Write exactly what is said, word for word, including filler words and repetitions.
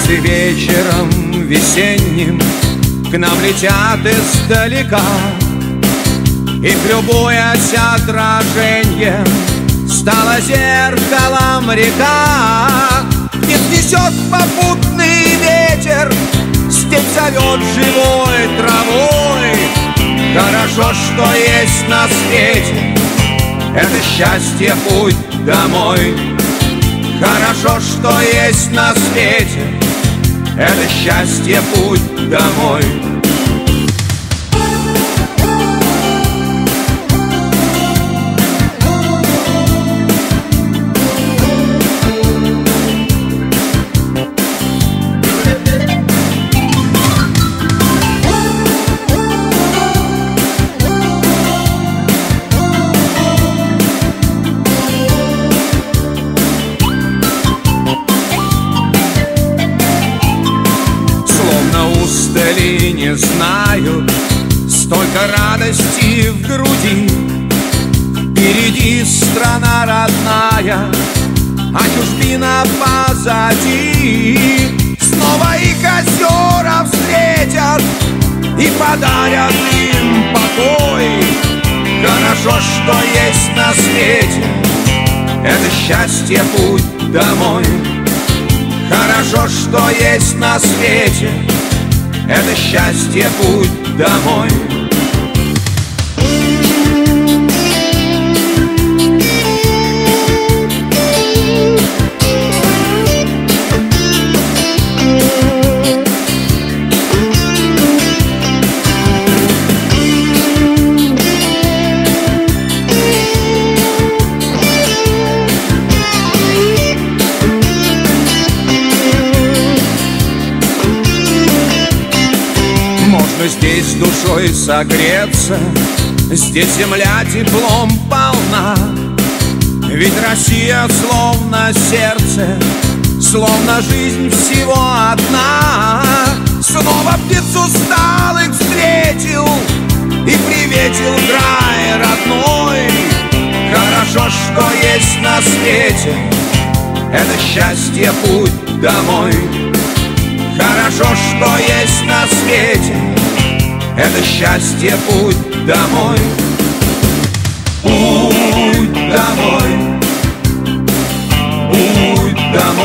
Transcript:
Птицы вечером весенним к нам летят издалека, их любуясь отраженьем стала зеркалом река. Их несет попутный ветер, степь зовет живой травой. Хорошо, что есть на свете, это счастье путь домой. Хорошо, что есть на свете, это счастье путь домой. Устали, не знаю, столько радости в груди. Впереди страна родная, а чужбина позади. Снова их озера встретят и подарят им покой. Хорошо, что есть на свете, это счастье путь домой. Хорошо, что есть на свете, это счастье путь домой. Здесь душой согреться, здесь земля теплом полна. Ведь Россия словно сердце, словно жизнь всего одна. Снова птиц усталых встретил и приветил край родной. Хорошо, что есть на свете, это счастье путь домой. Хорошо, что есть на свете, это счастье путь домой. Путь домой, путь домой.